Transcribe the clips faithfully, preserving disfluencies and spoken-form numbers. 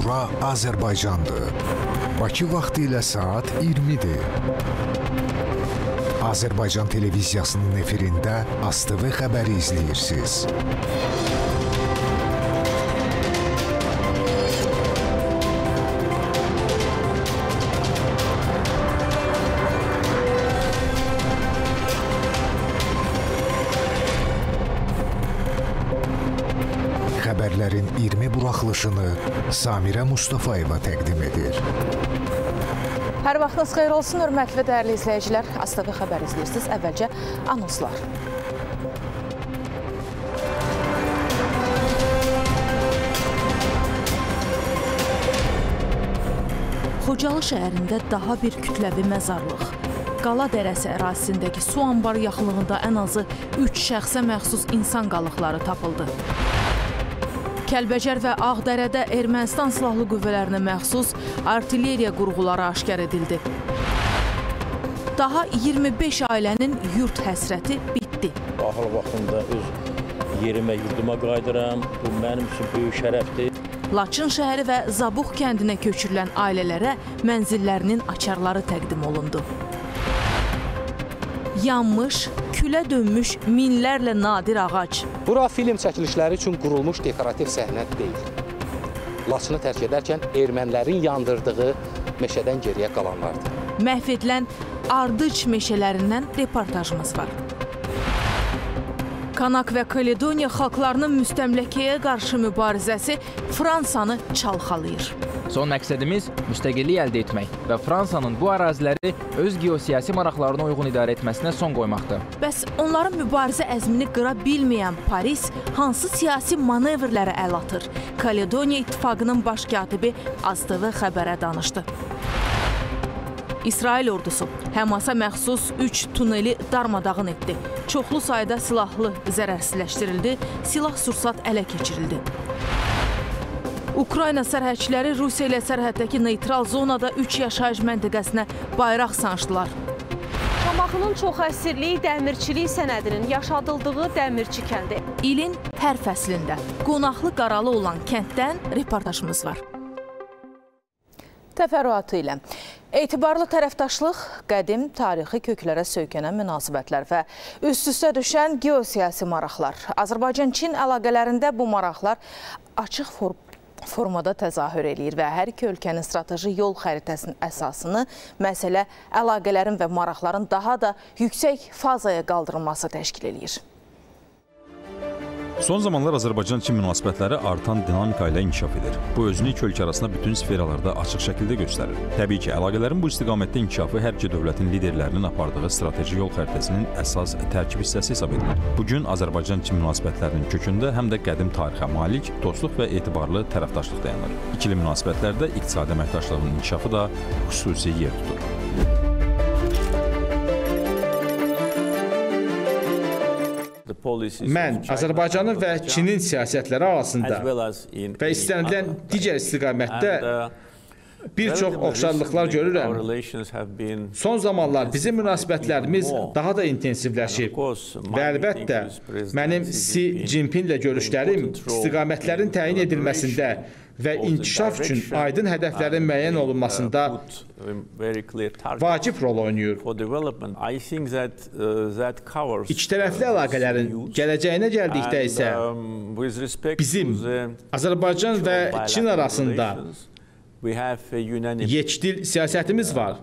Bura Azərbaycandır. Bakı vaxtı ilə saat iyirmidir. Azərbaycan televiziyasının efirində A S T V xəbəri izləyirsiniz. Xəbərlərin iyirmi buraxılışını Samirə Mustafayeva təqdim edir. Hər vaxtınız xeyir olsun, hörmətli və dəyərli izləyicilər. A S T V xəbər izləyirsiniz. Əvvəlcə anonslar. Xocalı şəhərində daha bir kütləvi məzarlıq. Qala Dərəsi ərazisindəki su anbarı yaxınlığında ən azı üç şəxsə məxsus insan qalıqları tapıldı. Kəlbəcər və Ağdərədə Ermənistan silahlı qüvvələrinə məxsus artilleriya qurğuları aşkar edildi. Daha iyirmi beş ailənin yurt həsrəti bitdi. Axır vaxtında öz yerimə, yurduma qayıdıram. Bu mənim üçün böyük şərəfdir. Laçın şəhəri və Zabuq kəndinə köçürülən ailələrə mənzillərinin açarları təqdim olundu. Yanmış, külə dönmüş minlərlə nadir ağac. Bura film çəkilişləri üçün qurulmuş dekorativ səhnə deyil. Laçını tərk edərkən ermənilərin yandırdığı meşədən geriyə qalanlardır. Məhv edilən ardıc meşələrindən reportajımız var. Kanak və Kaledoniya xalqlarının müstəmləkəyə qarşı mübarizəsi Fransanı çalxalayır. Son məqsədimiz müstəqillik əldə etmək və Fransanın bu əraziləri öz geosiyasi maraqlarına uyğun idarə etməsinə son qoymaqdır. Bəs onların mübarizə əzmini qıra bilməyən Paris hansı siyasi manevrlərə əl atır? Kaledoniya İttifaqının baş katibi A S T V xəbərə danışdı. İsrail ordusu Həmasa məxsus üç tuneli darmadağın etdi. Çoxlu sayda silahlı zərərsizləşdirildi, silah-sursat ələ keçirildi. Ukrayna sərhədçiləri Rusiya ilə sərhəddəki neytral zonada üç yaşayış məntəqəsinə bayraq sancdılar. Şamaxının çox əsirlik dəmirçilik sənədinin yaşadıldığı Dəmirçi kəndi. İlin hər fəslində qonaqlı qaralı olan kənddən reportajımız var. Təfərrüatı ilə etibarlı tərəfdaşlıq, qədim tarixi köklərə söykənən münasibətlər və üst-üstə düşən geosiyasi maraqlar. Azərbaycan-Çin əlaqələrində bu maraqlar açıq formada təzahür eləyir və hər iki ölkənin strateji yol xəritəsinin əsasını məsələ əlaqələrin və maraqların daha da yüksək fazaya qaldırılması təşkil eləyir. Son zamanlar Azərbaycan-Çin münasibətləri artan dinamika ilə inkişaf edir. Bu özünü iki ölkə arasında bütün sferalarda açıq şəkildə göstərir. Təbii ki, əlaqələrin bu istiqamətdə inkişafı hər iki dövlətin liderlərinin apardığı strateji yol xəritəsinin əsas tərkib hissəsi hesab edilir. Bugün Azərbaycan-Çin münasibətlərinin kökündə həm də qədim tarixə malik dostluq və etibarlı tərəfdaşlıq dayanır. İkili münasibətlərdə iqtisadi əməkdaşlığın inkişafı da xüsusi yer tutur. Mən Azərbaycanın və Çinin siyasətləri arasında və istənilən digər istiqamətdə bir çox oxşarlıqlar görürəm. Son zamanlar bizim münasibətlərimiz daha da intensivləşib və əlbəttə mənim Xi Jinpinglə görüşlərim istiqamətlərin təyin edilməsində və inkişaf üçün aydın hədəflərin müəyyən olunmasında vacib rol oynayır. İkitərəfli əlaqələrin gələcəyinə gəldikdə isə bizim Azərbaycan və Çin arasında yekdil siyasətimiz var.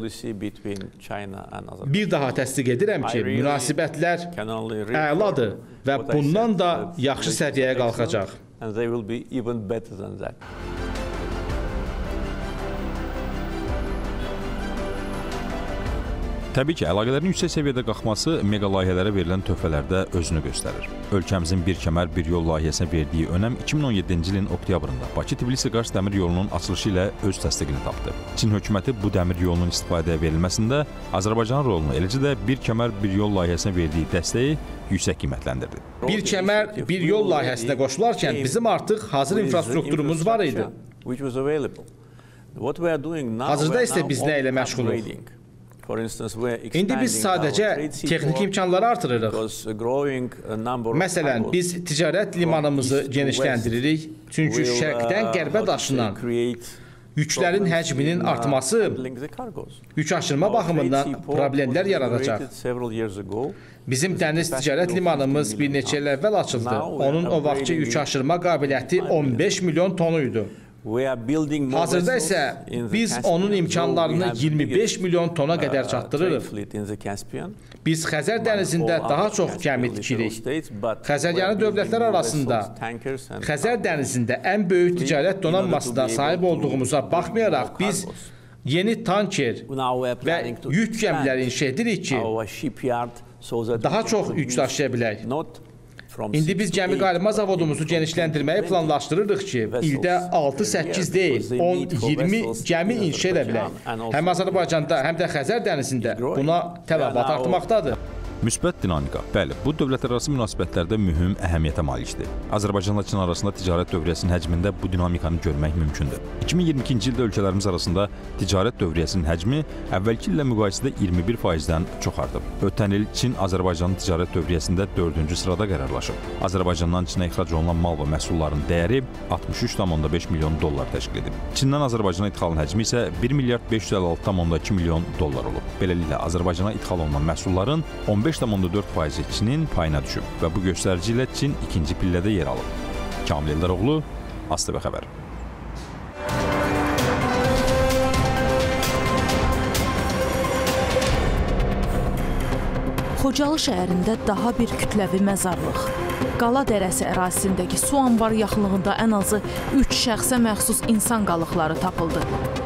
Bir daha təsdiq edirəm ki, münasibətlər əladır və bundan da yaxşı səviyyəyə qalxacaq. And they will be even better than that. Təbii ki, əlaqələrin yüksək səviyyədə qalxması mega layihələrə verilən töhfələrdə özünü göstərir. Ölkəmizin bir kəmər, bir yol layihəsinə verdiyi önəm iki min on yeddinci ilin oktyabrında Bakı-Tbilisi-Qars dəmir yolunun açılışı ilə öz təsdiqini tapdı. Çin hökuməti bu dəmir yolunun istifadəyə verilməsində Azərbaycanın rolunu, eləcə də bir kəmər, bir yol layihəsinə verdiyi dəstəyi yüksək qiymətləndirdi. Bir kəmər, bir yol layihəsinə qoşularkən bizim artıq hazır infrastrukturumuz var idi. Hazırda isə biz nə ilə məşğuluq? İndi biz sadəcə texniki imkanları artırırıq. Məsələn, biz ticarət limanımızı genişləndiririk, çünki şərqdən qərbə daşınan yüklərin həcminin artması yük aşırma baxımından problemlər yaradacaq. Bizim dəniz ticarət limanımız bir neçə il əvvəl açıldı. Onun o vaxtki yük aşırma qabiliyyəti on beş milyon tonu idi. Hazırda isə biz onun imkanlarını iyirmi beş milyon tona qədər çatdırırıq. Biz Xəzər dənizində daha çox gəmi tikirik. Xəzəryanı dövlətlər arasında Xəzər dənizində ən böyük ticarət donanmasına sahib olduğumuza baxmayaraq biz yeni tanker və yük gəmiləri inşa edirik ki, daha çox yük daşıya bilək. İndi biz gəmi qayrılma zavodumuzu genişləndirməyi planlaşdırırıq ki, ildə altı səkkiz deyil, on iyirmi gəmi inşa edə bilək. Həm Azərbaycanda, həm də Xəzər dənizində buna tələbat artmaqdadır. Müsbət dinamika, bəli, bu dövlətlərarası münasibətlərdə mühüm əhəmiyyətə malikdir. Azərbaycanla Çin arasında ticarət dövriyyəsinin həcmində bu dinamikanı görmək mümkündür. iki min iyirmi ikinci ildə ölkələrimiz arasında ticarət dövriyyəsinin həcmi əvvəlki illə müqayisədə iyirmi bir faizdən çox artıb. Ötən il Çin Azərbaycanın ticarət dövriyyəsində dördüncü sırada qərarlaşıb. Azərbaycandan Çinə ixrac olunan mal və məhsulların dəyəri altmış üç tam onda beş milyon dollar təşkil edib. Çindən Azərbaycana idxalın həcmi isə bir milyard beş yüz əlli altı tam onda iki milyon dollar olub. Beləliklə, Azərbaycana idxal olunan məhsulların on beş tam onda dörd faizi Çinin payına düşüb və bu göstərici ilə Çin ikinci pillədə yer alıb. Kamil Eldaroğlu, A S T V xəbər. Xocalı şəhərində daha bir kütləvi məzarlıq. Qala Dərəsi ərazisindəki su anbarı yaxınlığında ən azı üç şəxsə məxsus insan qalıqları tapıldı.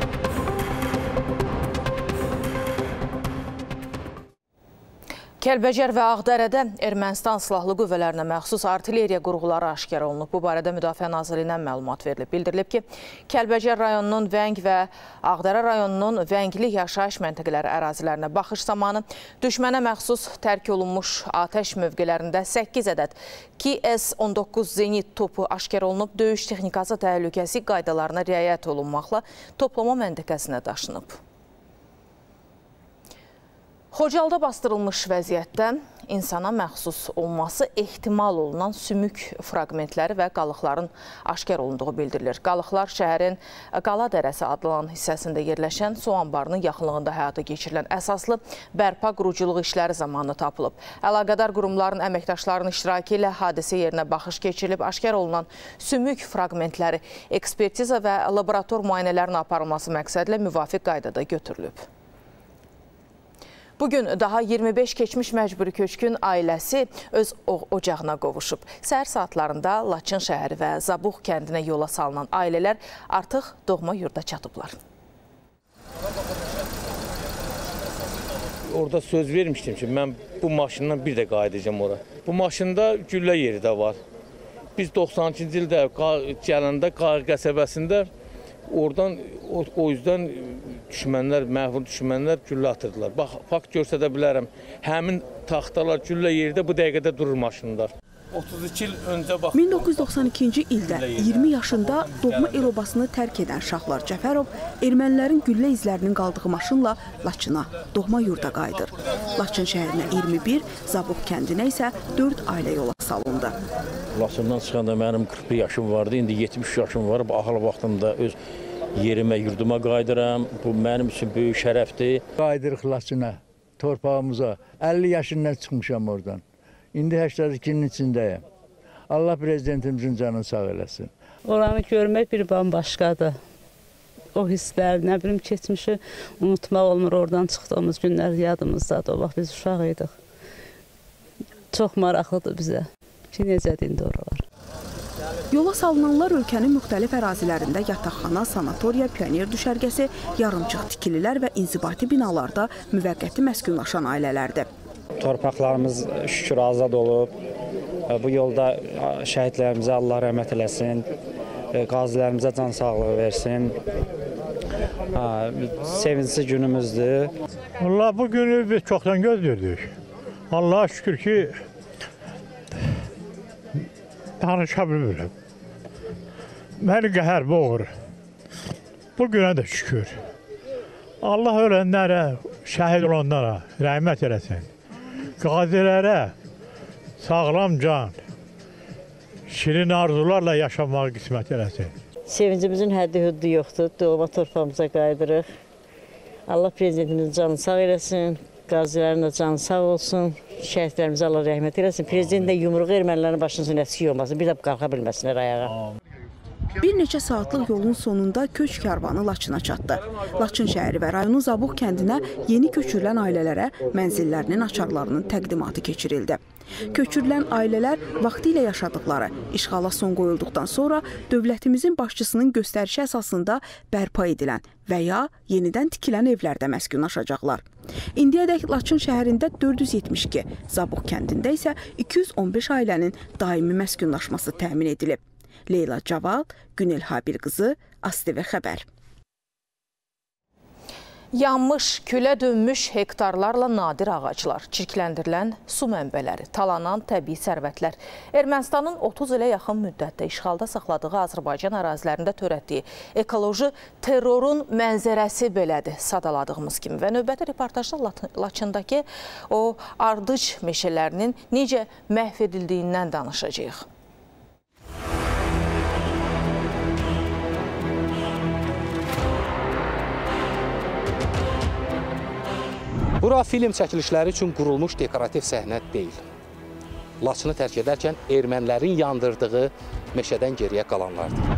Kəlbəcər və Ağdərədə Ermənistan silahlı qüvvələrinə məxsus artilleriya qurğuları aşkar olunub. Bu barədə Müdafiə Nazirliyindən məlumat verilib. Bildirilib ki, Kəlbəcər rayonunun Vəng və Ağdərə rayonunun Vəngli yaşayış məntəqələri ərazilərinə baxış zamanı düşmənə məxsus tərk olunmuş atəş mövqelərində səkkiz ədəd K S on doqquz zenit topu aşkar olunub. Döyüş texnikası təhlükəsi qaydalarına riayət olunmaqla toplama məntəqəsinə daşınıb. Xocalıda bastırılmış vəziyyətdə insana məxsus olması ehtimal olunan sümük fraqmentləri və qalıqların aşkar olunduğu bildirilir. Qalıqlar şəhərin Qala Dərəsi adlanan hissəsində yerləşən su anbarının yaxınlığında həyata keçirilən əsaslı bərpa quruculuq işləri zamanı tapılıb. Əlaqədar qurumların əməkdaşlarının iştirakı ilə hadisə yerinə baxış keçirilib. Aşkar olunan sümük fraqmentləri ekspertiza və laborator müayinələrin aparılması məqsədlə müvafiq qaydada götürülüb. Bugün daha iyirmi beş keçmiş məcburi köçkün ailəsi öz ocağına qovuşub. Səhər saatlarında Laçın şəhəri və Zabux kəndinə yola salınan ailələr artıq doğma yurda çatıblar. Orada söz vermişdim ki, mən bu maşından bir də qayıdacağım ora. Bu maşında güllə yeri də var. Biz doxsan ikinci ildə gələndə Qayıq qəsəbəsində oradan o, o yüzdən düşmənlər, məğrur düşmənlər güllə atırdılar. Bax, fakt göstərə bilərəm. Həmin taxtalar güllə yerdə bu dəqiqədə durur maşınlar. otuz iki il öncə bax. min doqquz yüz doxsan ikinci ildə iyirmi yaşında doğma el obasını tərk edən Şahlar Cəfərov ermənilərin güllə izlərinin qaldığı maşınla Laçına, doğma yurda qayıdır. Laçın şəhərinə iyirmi bir, Zabux kəndinə isə dörd ailə yola salındı. Laçından çıxanda mənim qırx bir yaşım vardı, indi yetmiş yaşım var. Bu ahıl vaxtımda öz yerimə, yurduma qayıdıram. Bu mənim üçün böyük şərəfdir. Qayıdırıq Laçına, torpağımıza. əlli yaşından çıxmışam oradan. İndi səksən ikinin içindəyəm. Allah prezidentimizin canını sağ eləsin. Oranı görmək bir bambaşqadır. O hisslər, nə bilim, keçmişi unutmaq olmur. Oradan çıxdığımız günlər yadımızdadır. O vaxt biz uşaq idik. Çox maraqlıdır bizə ki, necədir indi oralar. Yola salınanlar ölkənin müxtəlif ərazilərində yataqxana, sanatoriya, pioner düşərgəsi, yarımçıq tikililər və inzibati binalarda müvəqqəti məskunlaşan ailələrdir. Torpaqlarımız şükür azad olub. Bu yolda şəhidlərimizə Allah rəhmət eləsin, qazilərimizə can sağlığı versin. Sevinçli günümüzdür. Allah bu günü biz çoxdan gözlürdük. Allah'a şükür ki danışa bilmirəm. Məni qəhər boğur. Bu günə də şükür. Allah ölənlərə şəhid olanlara rəhmət eləsin. Qazilərə sağlam can, şirin arzularla yaşamağı qismət eləsin. Sevincimizin həddi-hüddü yoxdur. Doğma torpağımıza qayıdırıq. Allah prezidentimizin canını sağ eləsin. Qazilərin də canı sağ olsun. Şəhidlərimizə Allah rəhmət eləsin. Prezident də yumruğu ermənilərin başının əksik olmasın. Bir də qalxa bilməsinlər ayağa. Bir neçə saatlıq yolun sonunda köç karvanı Laçına çatdı. Laçın şəhəri və rayonun Zabuq kəndinə yeni köçürülən ailələrə mənzillərinin açarlarının təqdimatı keçirildi. Köçürülən ailələr vaxtilə yaşadıkları, işğala son qoyulduqdan sonra dövlətimizin başçısının göstərişi əsasında bərpa edilən və ya yenidən tikilən evlərdə məskunlaşacaqlar. İndiyədək Laçın şəhərində dörd yüz yetmiş iki, Zabuq kəndində isə iki yüz on beş ailənin daimi məskunlaşması təmin edilib. Leyla Caval, Günel Habil qızı, A S T V xəbər. Yanmış, külə dönmüş hektarlarla nadir ağaclar, çirkləndirilən su mənbələri, talanan təbii sərvətlər. Ermənistanın otuz ilə yaxın müddətdə işğalda saxladığı Azərbaycan ərazilərində törətdiyi ekoloji terrorun mənzərəsi belədir, sadaladığımız kimi. Və növbəti reportajda Laçındakı o ardıc meşələrinin necə məhv edildiyindən danışacağıq. Bura film çəkilişləri üçün qurulmuş dekorativ səhnə deyil. Laçını tərk edərkən ermənilərin yandırdığı meşədən geriyə qalanlardır.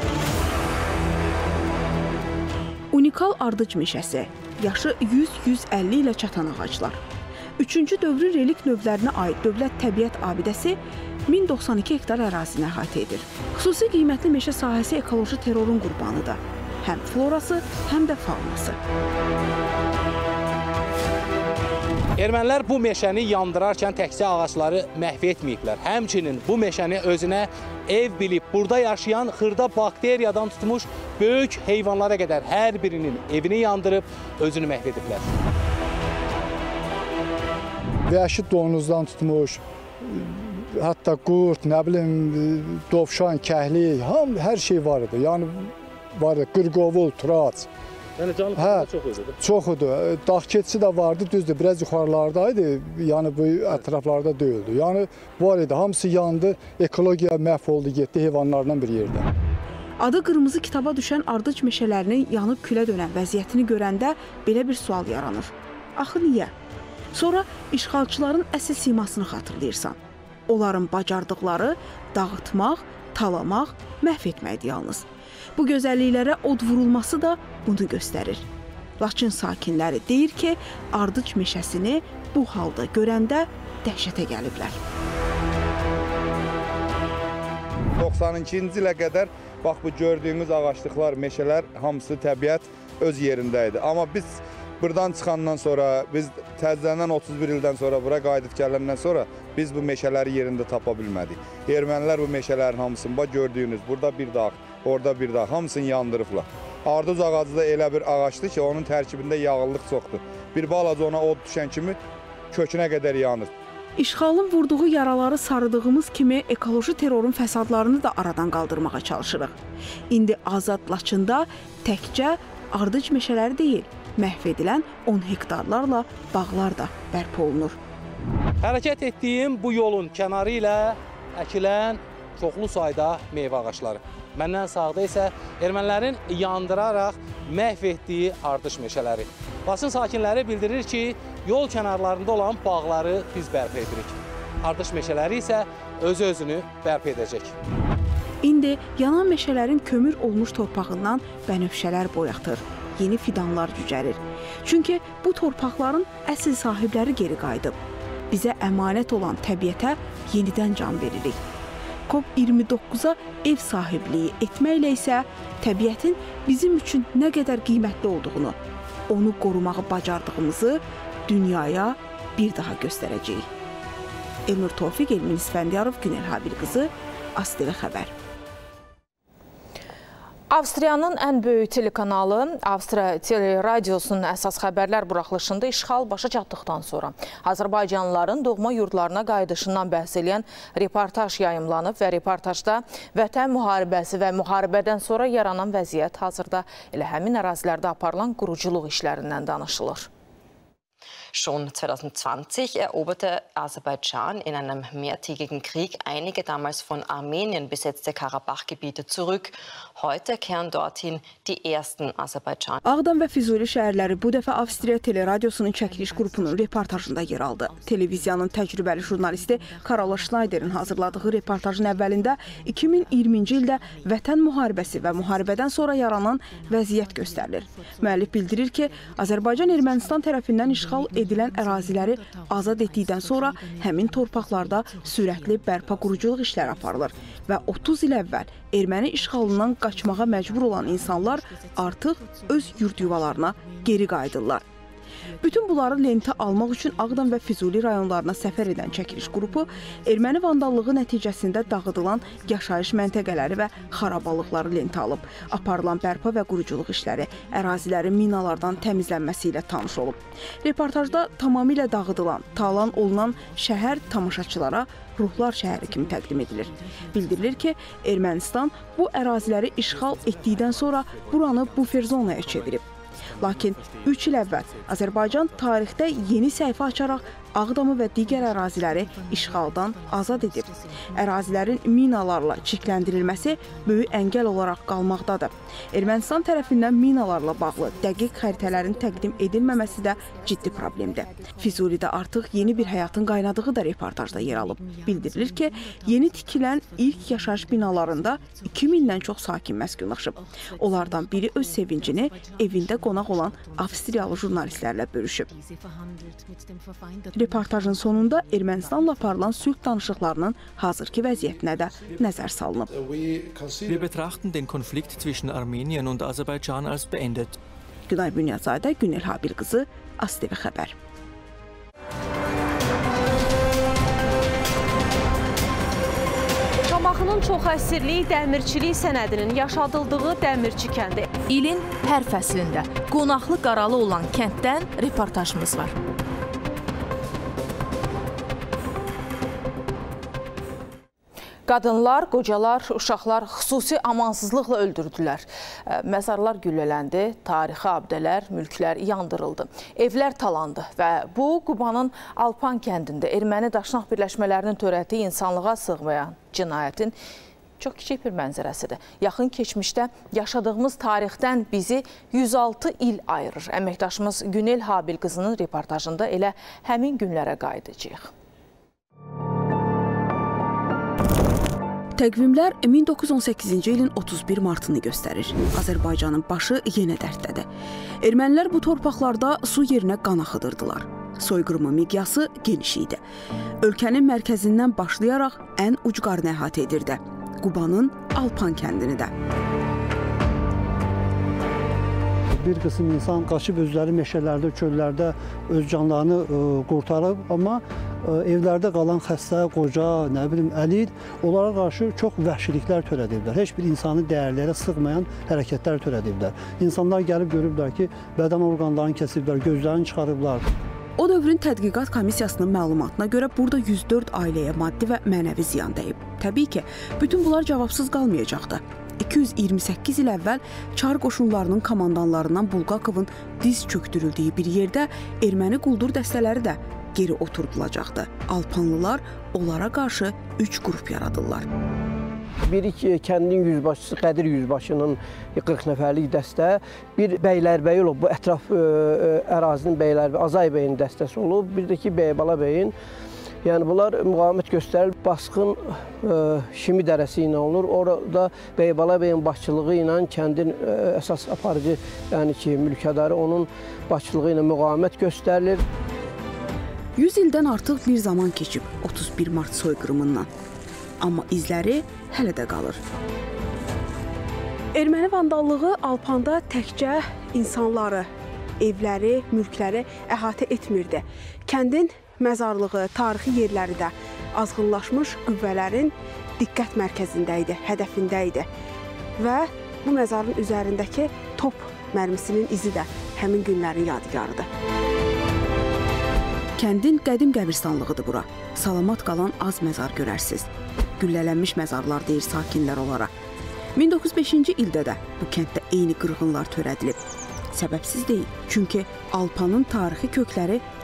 Unikal ardıc meşəsi, yaşı yüz yüz əlli ilə çatan ağaclar. Üçüncü dövrün relik növlərinə aid Dövlət Təbiət Abidəsi min doxsan iki hektar ərazini əhatə edir. Xüsusi qiymətli meşə sahəsi ekoloji terrorun qurbanıdır. Həm florası, həm də faunası. Ermənilər bu meşəni yandırarkən təkcə ağacları məhv etməyiblər. Həmçinin bu meşəni özünə ev bilib, burada yaşayan xırda bakteriyadan tutmuş böyük heyvanlara qədər hər birinin evini yandırıb, özünü məhv ediblər. Vəhşi donuzdan tutmuş, hətta qurt, nə bilim, dovşan, kəhli, ham, hər şey var idi. Yəni, var idi, qırqovul, turac. Yəni canlı hə, çox idi. Çox idi. Dağ keçisi də vardı, düzdür, biraz yuxarılardaydı, yəni bu ətraflarda deyildi. Yəni var idi, hamısı yandı, ekologiya məhv oldu, getdi heyvanlardan bir yerdə. Adı qırmızı kitaba düşən ardıc meşələrinin yanıb külə dönən vəziyyətini görəndə belə bir sual yaranır. Axı niyə? Sonra işğalçıların əsl simasını xatırlayırsan. Onların bacardıqları dağıtmaq, talamaq, məhv etməkdir yalnız. Bu gözəlliklərə od vurulması da bunu göstərir. Laçın sakinləri deyir ki, ardıc meşəsini bu halda görəndə dəhşətə gəliblər. doxsanıncı ilə qədər bax bu gördüyümüz ağaclıqlar, meşələr hamısı təbiət öz yerində idi. Amma biz buradan çıxandan sonra, biz təzədən otuz bir ildən sonra bura qayıdıb gələndən sonra biz bu meşələri yerində tapa bilmədik. Ermənilər bu meşələrin hamısını, bax gördüyünüz, burada bir dağ, orada bir dağ, hamısını yandırıblar. Ardıc ağacı da elə bir ağaçdır ki, onun tərkibində yağıllıq çoxdur. Bir balaca ona od düşən kimi kökünə qədər yanır. İşğalın vurduğu yaraları sarıdığımız kimi ekoloji terrorun fəsadlarını da aradan qaldırmağa çalışırıq. İndi azad Laçında təkcə ardıc meşələri deyil, məhv edilən on hektarlarla bağlar da bərpa olunur. Hərəkət etdiyim bu yolun kənarı ilə əkilən çoxlu sayda meyvə ağaçları. Məndən sağda isə ermənilərin yandıraraq məhv etdiyi ardıc meşələri. Laçın sakinləri bildirir ki, yol kənarlarında olan bağları biz bərpa edirik. Ardıc meşələri isə özü-özünü bərpa edəcək. İndi yanan meşələrin kömür olmuş torpağından bənövşələr boyatır, yeni fidanlar cücərir. Çünki bu torpaqların əsl sahibləri geri qayıdıb. Bizə əmanət olan təbiətə yenidən can veririk. COP iyirmi doqquza ev sahibliyi etməklə isə təbiətin bizim üçün nə qədər qiymətli olduğunu, onu qorumağı bacardığımızı dünyaya bir daha göstərəcəyik. Elnur Tofiq, Elmin İsfəndiyarov, Günel Habil qızı, A S T V xəbər. Avstriyanın ən böyük telekanalı Avstriya Teleradiosunun əsas xəbərlər buraxılışında işğal başa çatdıqdan sonra Azərbaycanlıların doğma yurdlarına qayıdışından bəhs edən reportaj yayımlanıb və reportajda vətən müharibəsi və müharibədən sonra yaranan vəziyyət hazırda elə həmin ərazilərdə aparılan quruculuq işlərindən danışılır. Schon zwanzig zwanzig eroberte Aserbaidschan in einem mehrtägigen Krieg einige damals von Armenien besetzte Karabach-Gebiete zurück. Heute kehren dorthin die ersten Aserbaidschan. Ağdam və Füzuli şəhərləri bu dəfə Avstriya teleradiosunun çəkiliş qrupunun reportajında yer aldı. Televiziyanın təcrübəli jurnalisti Karola Schneider'in hazırladığı reportajın əvvəlində iki min iyirminci ildə vətən müharibəsi və müharibədən sonra yaranan vəziyyət göstərilir. Müəllif bildirir ki, Azərbaycan Ermənistan tərəfindən işğal edilən əraziləri azad etdikdən sonra həmin torpaqlarda sürətli bərpa quruculuq işləri aparılır və otuz il əvvəl erməni işğalından qaçmağa məcbur olan insanlar artıq öz yurd yuvalarına geri qayıdırlar. Bütün bunları lentə almaq üçün Ağdam və Füzuli rayonlarına səfər edən çəkiliş qrupu erməni vandallığı nəticəsində dağıdılan yaşayış məntəqələri və xarabalıqları lentə alıb. Aparılan bərpa və quruculuq işləri, ərazilərin minalardan təmizlənməsi ilə tanış olub. Reportajda tamamilə dağıdılan, talan olunan şəhər tamaşaçılara ruhlar şəhəri kimi təqdim edilir. Bildirilir ki, Ermənistan bu əraziləri işğal etdikdən sonra buranı bufer zonaya çevirib. Lakin üç il əvvəl Azərbaycan tarixdə yeni səhifə açaraq Ağdamı və digər əraziləri işğaldan azad edib. Ərazilərin minalarla çirkləndirilməsi böyük əngəl olaraq qalmaqdadır. Ermənistan tərəfindən minalarla bağlı dəqiq xəritələrin təqdim edilməməsi də ciddi problemdir. Füzulidə artıq yeni bir həyatın qaynadığı da reportajda yer alıb. Bildirilir ki, yeni tikilən ilk yaşayış binalarında iki mindən çox sakin məskunlaşıb. Onlardan biri öz sevincini evində qonaq olan Avstriyalı jurnalistlərlə bölüşüb. Reportajın sonunda Ermənistanla aparılan sülh danışıqlarının hazırki vəziyyətinə də nəzər salınıb. Wir betrachten den Konflikt zwischen Armenien und Aserbaidschan als beendet. Günay Bünyazadə, Günel Habil qızı, A S T V xəbər. Şamaxının çox əsirlik dəmirçilik sənədinin yaşadıldığı Dəmirçi kəndi. İlin hər fəslində qonaqlı qaralı olan kənddən reportajımız var. Qadınlar, qocalar, uşaqlar xüsusi amansızlıqla öldürdülər. Məzarlar güllələndi, tarixi abidələr, mülklər yandırıldı. Evlər talandı və bu Qubanın Alpan kəndində erməni daşnaq birləşmələrinin törətdiyi insanlığa sığmayan cinayətin çox kiçik bir mənzərəsidir. Yaxın keçmişdə yaşadığımız tarixdən bizi yüz altı il ayırır. Əməkdaşımız Günel Habil qızının reportajında elə həmin günlərə qayıdacağıq. Təqvimlər min doqquz yüz on səkkizinci ilin otuz bir martını göstərir. Azərbaycanın başı yenə dərddədir. Ermənilər bu torpaqlarda su yerinə qan axıdırdılar. Soyqırımın miqyası geniş idi. Ölkənin mərkəzindən başlayaraq ən ucqarını əhatə edirdi. Qubanın Alpan kəndini də. Bir qism insan qaçıb özləri meşələrdə, çöllərdə öz canlarını qurtarıb, amma evlərdə qalan xəstə, qoca, nə bilim, əlil, onlara qarşı çox vəhşiliklər törədiblər. Heç bir insanı dəyərlərə sığmayan hərəkətlər törədiblər. İnsanlar gəlib görüblər ki, bədən orqanlarını kesiblər, gözlərini çıxarıblar. O dövrün tədqiqat komissiyasının məlumatına görə burada yüz dörd ailəyə maddi və mənəvi ziyan dəyib. Təbii ki, bütün bunlar cavabsız qalmayacaqdı. iki yüz iyirmi səkkiz il əvvəl Çar qoşunlarının komandanlarından Bulqakovun diz çöktürüldüyü bir yerdə erməni quldur dəstələri də geri oturulacaqdı. Alpanlılar onlara qarşı üç qrup yaradırlar. Bir kəndin yüzbaşısı Qədir yüzbaşının qırx nəfərlik dəstə, bir Bəylərbəy olub, bu ətraf ərazinin Bəylərbəy, Azay bəyin dəstəsi olub, bir də ki Bəybala bəyin. Yəni bunlar müqavimət göstərir, basqın Şimi dərəsi ilə olur. Orada Bəybala bəyin başçılığı ilə kəndin əsas aparıcı, yəni ki mülkədarı onun başçılığı ilə müqavimət göstərilir. yüz ildən artıq bir zaman keçib otuz bir mart soyqırımından. Amma izləri hələ də qalır. Erməni vandallığı Alpanda təkcə insanları, evləri, mülkləri əhatə etmirdi. Kəndin məzarlığı, tarixi yerləri də azğınlaşmış qüvvələrin diqqət mərkəzində idi, hədəfində idi. Və bu məzarın üzərindəki top mərmisinin izi də həmin günlərin yadigarıdır. Kəndin qədim qəbirstanlığıdır bura. Salamat qalan az məzar görərsiniz. Güllələnmiş məzarlar deyir sakinlər onlara. min doqquz yüz beşinci ildə də bu kənddə eyni qırğınlar törədilib. Səbəbsiz deyil, çünki Alpanın tarixi kökləri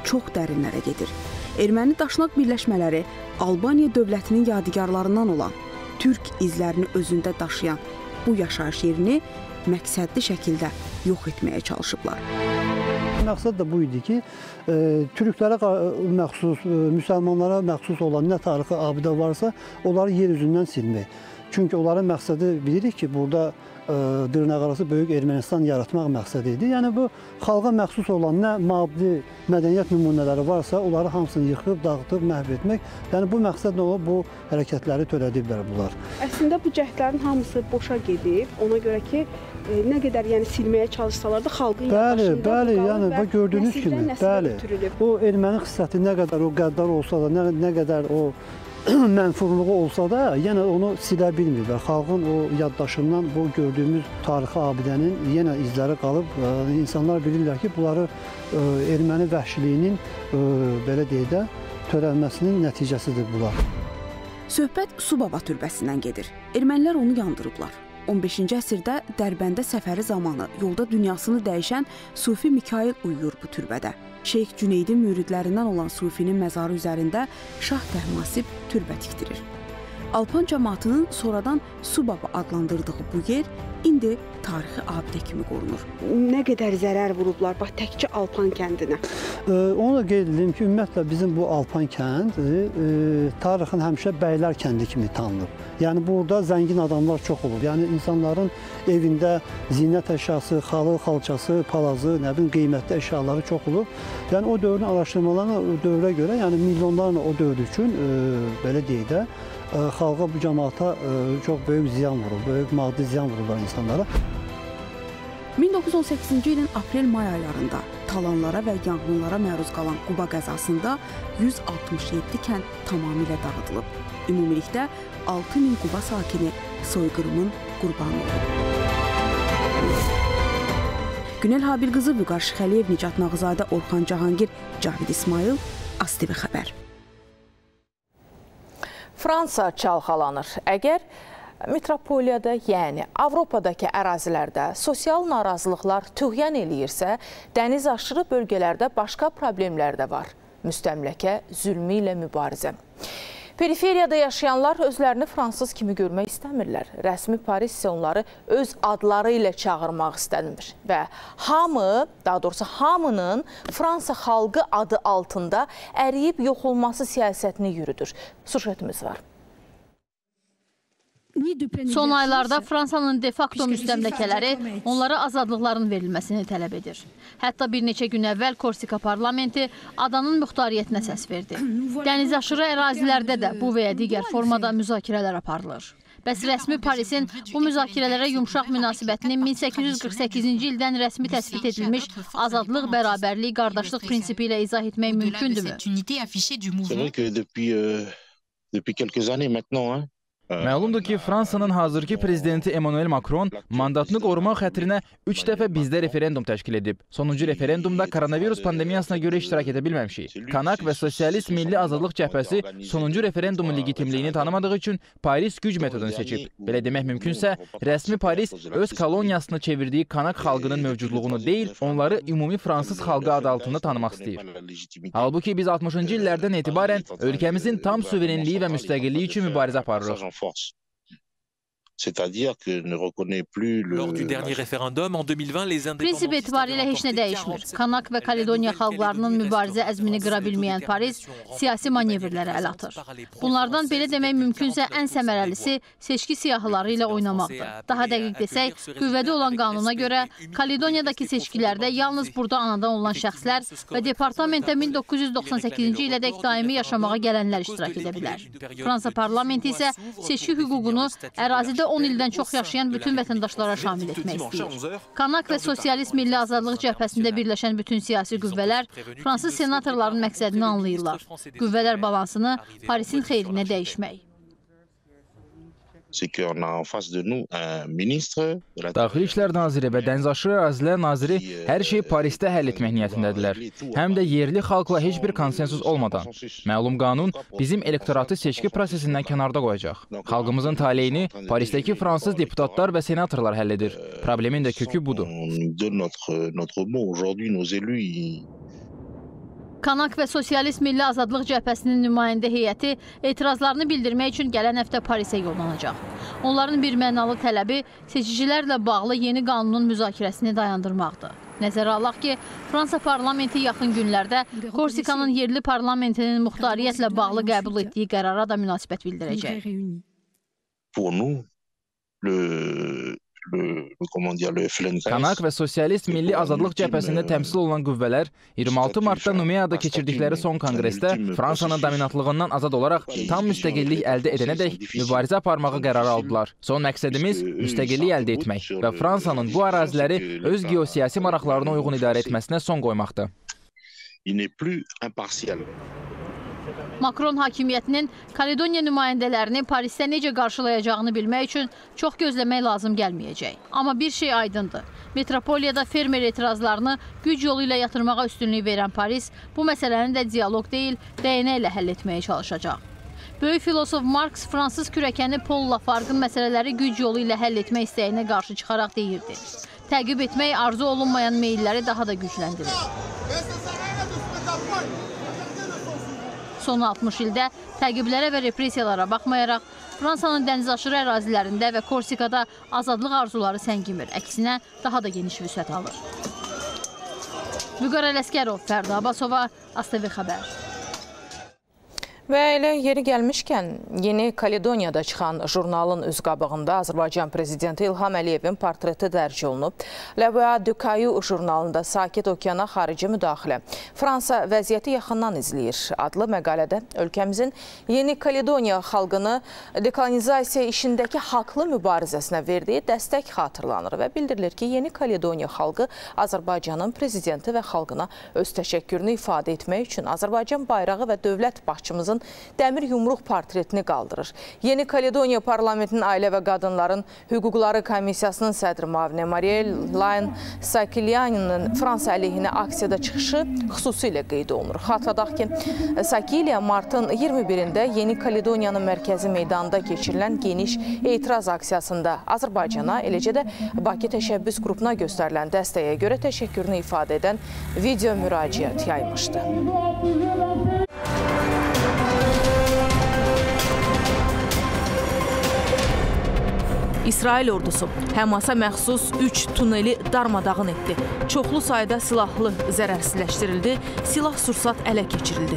çox dərinlərə gedir. Erməni daşnaq birləşmələri Albaniya dövlətinin yadigarlarından olan türk izlərini özündə daşıyan bu yaşayış yerini məqsədli şəkildə yox etməyə çalışıblar. Məqsəd də bu idi ki, e, türklərə məxsus, e, müsəlmanlara məxsus olan nə tarixi abidə varsa, onları yer üzündən silmək. Çünki onların məqsədi bilirik ki, burada e, dırnaqarası böyük Ermənistan yaratmaq məqsədi idi. Yəni bu xalqa məxsus olan nə maddi mədəniyyət nümunələri varsa, onları hamısını yıxıb, dağıtıb, məhv etmək. Yəni bu məqsədlə olub bu hərəkətləri törədiblər bunlar. Əslində bu cəhdlərin hamısı boşa gedib. Ona görə ki, e, nə qədər yəni silməyə çalışsalar da xalqın bəli, yaddaşında bəli, bu yəni bu gördüyünüz kimi, bəli. O erməni xisləti nə qədər o qəddar olsa da, nə, nə qədər o mənfurluğu olsa da, yenə onu silə bilmirlər. Xalqın o yaddaşından bu gördüyümüz tarixi abidənin yenə izləri qalıb. İnsanlar bilirlər ki, bunları erməni vəhşiliyinin, belə deyək də, törənməsinin nəticəsidir bunlar. Söhbət Subaba türbəsindən gedir. Ermənilər onu yandırıblar. on beşinci əsrdə Dərbəndə səfəri zamanı yolda dünyasını dəyişən Sufi Mikail uyuyur bu türbədə. Şeyx Cüneydin müridlərindən olan Sufinin məzarı üzərində Şah Təhmasib türbə tikdirir. Alpan cəmaatının sonradan Subaba adlandırdığı bu yer indi tarixi abidə kimi qorunur. Nə qədər zərər vurublar, bax təkcə Alpan kəndinə. E, onu da qeyd edim ki, ümumiyyətlə bizim bu Alpan kəndi e, tarixin həmişə bəylər kəndi kimi tanınır. Yəni burada zəngin adamlar çox olur. Yəni insanların evində zinət əşyası, xalı, xalçası, palazı, nə bilim qiymətli əşyaları çox olur. Yəni o dövrün araşdırmalarına o dövrə görə, yəni milyonlarla o dövr üçün e, belə deyək də, xalqa, bu cəmaata çox böyük ziyan vurur, böyük maddi ziyan vururlar insanlara. min doqquz yüz on səkkizinci ilin aprel-may aylarında talanlara və yanğınlara məruz qalan Quba qəzasında yüz altmış yeddi kənd tamamilə dağıdılıb. Ümumilikdə altı min Quba sakini soyqırımın qurbanı olub. Günel Habil qızı, Vüqar Şıxəliyev, Nicat Nağızadə, Orxan Cahangir, Cavid İsmail, AS T V xəbər. Fransa çalxalanır. Əgər metropoliyada, yəni Avropadakı ərazilərdə sosial narazılıqlar tüğyan eləyirsə, dəniz aşırı bölgələrdə başqa problemlər də var. Müstəmləkə zülmü ilə mübarizə. Periferiyada yaşayanlar özlərini fransız kimi görmək istəmirlər. Rəsmi Paris isə onları öz adları ilə çağırmaq istənmir. Və hamı, daha doğrusu hamının Fransa xalqı adı altında əriyib yox olması siyasətini yürüdür. Sujetimiz var. Son aylarda Fransanın de facto müstəmləkələri onlara azadlıqların verilməsini tələb edir. Hətta bir neçə gün əvvəl Korsika parlamenti adanın muxtariyyətinə səs verdi. Dənizaşırı ərazilərdə də bu və ya digər formada müzakirələr aparılır. Bəs rəsmi Parisin bu müzakirələrə yumşaq münasibətini min səkkiz yüz qırx səkkizinci ildən rəsmi təsbit edilmiş azadlıq, bərabərlik, qardaşlıq prinsipi ilə izah etmək mümkündürmü? Məlumdur ki, Fransanın hazırki prezidenti Emmanuel Macron mandatını qorumaq xətrinə üç dəfə bizdə referendum təşkil edib. Sonuncu referendumda koronavirus pandemiyasına görə iştirak edə bilməmişik. Kanak və Sosialist Milli Azadlıq Cəbhəsi sonuncu referendumun legitimliyini tanımadığı üçün Paris güc metodunu seçib. Belə demək mümkünsə, rəsmi Paris öz koloniyasını çevirdiyi Kanak xalqının mövcudluğunu deyil, onları ümumi fransız xalqı adı altında tanımaq istəyir. Halbuki biz altmışıncı illərdən etibarən ölkəmizin tam suverenliyi və müstəqilliyi üçün mübarizə aparırıq. C'est-à-dire que ne reconnaît plus le... Lors du dernier référendum en deux mille vingt, les indépendants... Prinsip etibarilə heç nə dəyişmir. Kanak və Kaledoniya xalqlarının mübarizə əzmini qıra bilməyən Paris siyasi manevrlərə əl atır. Bunlardan belə demək mümkünsə ən səmərəlisi seçki siyahıları ilə oynamaqdır. Daha dəqiq desək, qüvvədə olan qanuna görə Kaledoniyadakı seçkilərdə yalnız burada anadan olan şəxslər və departamentə min doqquz yüz doxsan səkkizinci ilədək daimi yaşamağa gələnlər iştirak edə bilər. Fransa parlamenti isə seçki hüququnu ərazidə on ildən çox yaşayan bütün vətəndaşlara şamil etmək istəyir. Kanak və Sosialist Milli Azadlıq Cəbhəsində birləşən bütün siyasi qüvvələr fransız senatorların məqsədini anlayırlar. Qüvvələr balansını Parisin xeyrinə dəyişmək. Daxili İşlər Naziri və Dənizaşırı Ərazilər Naziri hər şeyi Parisdə həll etmək niyyətindədirlər. Həm də yerli xalqla heç bir konsensus olmadan. Məlum qanun bizim elektoratı seçki prosesindən kənarda qoyacaq. Xalqımızın taleyini Parisdəki fransız deputatlar və senatorlar həll edir. Problemin də kökü budur. Kanak və Sosialist Milli Azadlıq Cəbhəsinin nümayəndə heyəti etirazlarını bildirmək üçün gələn həftə Parisə yollanacaq. Onların bir mənalı tələbi seçicilərlə bağlı yeni qanunun müzakirəsini dayandırmaqdır. Nəzərə alaq ki, Fransa parlamenti yaxın günlərdə Korsikanın yerli parlamentinin muxtariyyətlə bağlı qəbul etdiyi qərara da münasibət bildirəcək. Pour nous, le Kanak və Sosialist Milli Azadlıq Cəbhəsində təmsil olunan qüvvələr iyirmi altı martda Numeyada keçirdikləri son konqresdə Fransanın dominatlığından azad olaraq tam müstəqillik əldə edənədək mübarizə aparmağı qərarı aldılar. Son məqsədimiz müstəqillik əldə etmək və Fransanın bu əraziləri öz geosiyasi maraqlarına uyğun idarə etməsinə son qoymaqdır. Makron hakimiyyətinin Kaledoniya nümayəndələrini Parisdə necə qarşılayacağını bilmək üçün çox gözləmək lazım gəlməyəcək. Amma bir şey aydındır. Metropoliyada fermer etirazlarını güc yolu ilə yatırmağa üstünlük verən Paris bu məsələni də dialoq deyil, dəyənə ilə həll etməyə çalışacaq. Böyük filosof Marx fransız kürəkəni Paul Lafargue'ın məsələləri güc yolu ilə həll etmək istəyinə qarşı çıxaraq deyirdi. Təqib etmək arzu olunmayan meyilləri daha da gücləndirir. Son altmış ildə təqiblərə və repressiyalara baxmayaraq, Fransanın dənizaşırı ərazilərində və Korsikada azadlıq arzuları səngimir. Əksinə, daha da geniş vüsət alır. Vüqar Ələskərov, Fərda Abbasova, A S T V Xəbər. Və elə yeri gəlmişkən, Yeni Kaledoniyada çıxan jurnalın üz qabığında Azərbaycan Prezidenti İlham Əliyevin portreti dərc olunub. La Voix du Caillou jurnalında Sakit Okeana xarici müdaxilə, Fransa vəziyyəti yaxından izləyir adlı məqalədə ölkəmizin Yeni Kaledoniya xalqını dekolonizasiya işindəki haqlı mübarizəsinə verdiyi dəstək xatırlanır və bildirilir ki, Yeni Kaledoniya xalqı Azərbaycanın prezidenti və xalqına öz təşəkkürünü ifadə etmək üçün Azərbaycan bayrağı və dövlət başçımızın dəmir yumruq portretini qaldırır. Yeni Kaledoniya Parlamentinin Ailə və Qadınların Hüquqları Komissiyasının sədri müavini Mariel Layn Sakilyaninin Fransa əleyhinə aksiyada çıxışı xüsusilə qeyd olunur. Xatırladaq ki, Sakilya martın iyirmi birində Yeni Kaledoniyanın mərkəzi meydanında keçirilən geniş etiraz aksiyasında Azərbaycana, eləcə də Bakı təşəbbüs qrupuna göstərilən dəstəyə görə təşəkkürünü ifadə edən video müraciət yaymışdı. İsrail ordusu Həmasa məxsus üç tuneli darmadağın etdi. Çoxlu sayda silahlı zərərsizləşdirildi, silah-sursat ələ keçirildi.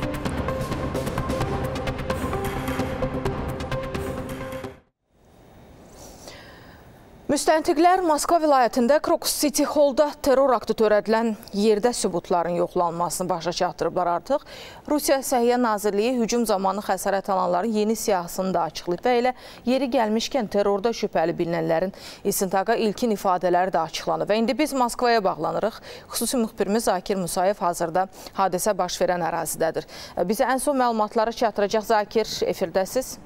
Müstəntiqlər Moskva vilayətində Krokus City Hall'da terror aktı törədilən yerdə sübutların yoxlanmasını başa çatdırıblar artıq. Rusiya Səhiyyə Nazirliyi hücum zamanı xəsarət alanların yeni siyahısını da açıqlayıb və elə yeri gəlmişkən terrorda şübhəli bilinənlərin istintaqa ilkin ifadələri də açıqlanıb. Və indi biz Moskvaya bağlanırıq. Xüsusi müxbirimiz Zakir Musayev hazırda hadisə baş verən ərazidədir. Bizə ən son məlumatları çatdıracaq. Zakir, efirdəsiz.